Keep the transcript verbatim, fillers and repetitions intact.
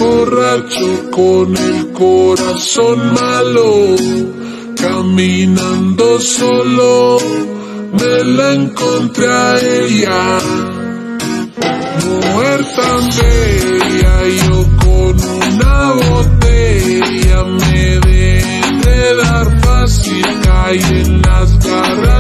borracho con el corazón malo, caminando solo, me la encontré a ella. Mujer tan bella, yo con una botella, me dejé dar fácil, caí en las garras